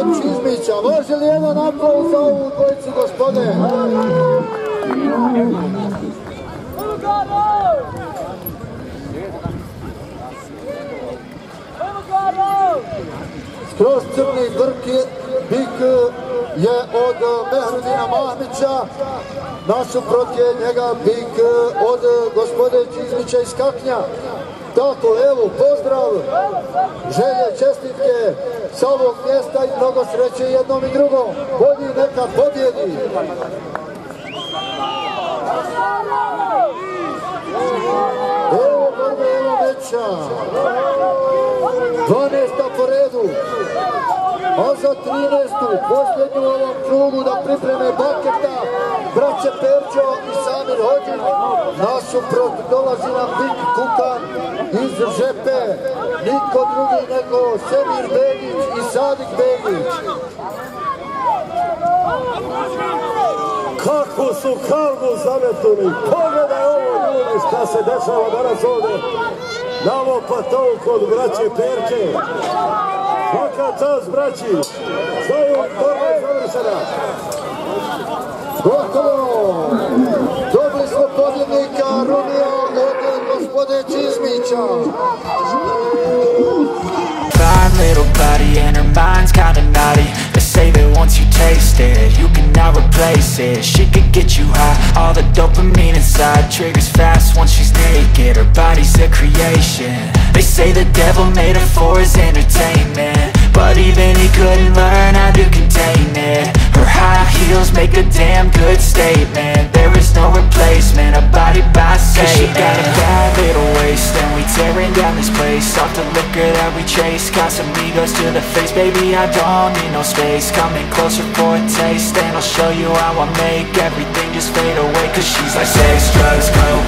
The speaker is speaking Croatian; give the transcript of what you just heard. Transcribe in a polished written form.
od Čizmića. Može li jedan aplauz za ovu dvojicu, gospode? Skroz crni bik je od Mehrudina Mamića, nasuprot je njega bik od gospode Čizmića iz Kaknja. Tako, evo, pozdrav, želje, čestitke sa ovog mjesta i mnogo sreće jednom i drugom. Bolji neka pobjedi. Evo borbe, evo meča. 12. po redu. A za 13. posljednju u ovom krugu da pripreme baketa braće Perđo i Samir Hođin. Nasuprot dolazi nam Bik Kukan iz Žepe. Niko drugi nego Semir Begić i Sadik Begić. Kako su kalbu zametuli! Pogledaj ovo, ljudi, šta se dešava danas ovdje na ovom platovu kod braće Perče. Svaka čast, braći! Znaju, borba je završena! Gotovo! Dobili smo pobjednika Ronija od gospode Čizmića. Fine little body and her mind's kinda naughty. They say that once you taste it, you cannot replace it. She could get you high, all the dopamine inside triggers fast once she's naked. Her body's a creation. They say the devil made her for his entertainment, but even he couldn't learn how to contain it. Her high heels make a damn good statement. There is no replacement, a body by Satan. She got a bad little waist and we tearing down this place. Off the liquor that we chase, got some egos to the face. Baby, I don't need no space. Coming closer for a taste, and I'll show you how I make everything just fade away. Cause she's like sex, drugs, coke,